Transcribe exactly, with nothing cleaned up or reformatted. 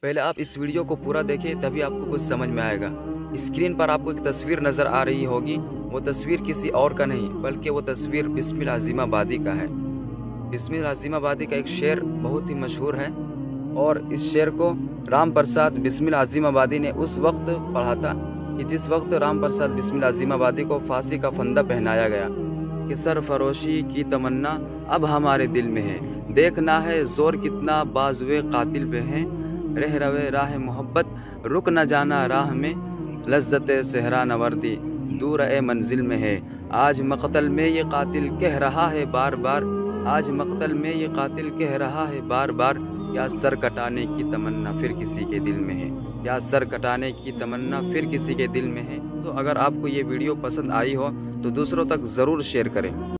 पहले आप इस वीडियो को पूरा देखें, तभी आपको कुछ समझ में आएगा। स्क्रीन पर आपको एक तस्वीर नज़र आ रही होगी, वो तस्वीर किसी और का नहीं बल्कि वो तस्वीर बिस्मिल अज़ीमाबादी का है। बिस्मिल अज़ीमाबादी का एक शेर बहुत ही मशहूर है और इस शेर को राम प्रसाद बिस्मिल अज़ीमाबादी ने उस वक्त पढ़ा था कि जिस वक्त राम प्रसाद बिस्मिल अज़ीमाबादी को फांसी का फंदा पहनाया गया कि सरफरोशी की तमन्ना अब हमारे दिल में है, देखना है जोर कितना बाजुए कातिल पे है, रह रवे राह मोहब्बत रुक न जाना राह में, लज्जत सहरा नवर्दी दूर ए मंजिल में है। आज मकतल में ये कातिल कह रहा है बार बार, आज मकतल में ये कातिल कह रहा है बार बार, क्या सर कटाने की तमन्ना फिर किसी के दिल में है, क्या सर कटाने की तमन्ना फिर किसी के दिल में है। तो अगर आपको ये वीडियो पसंद आई हो तो दूसरों तक ज़रूर शेयर करें।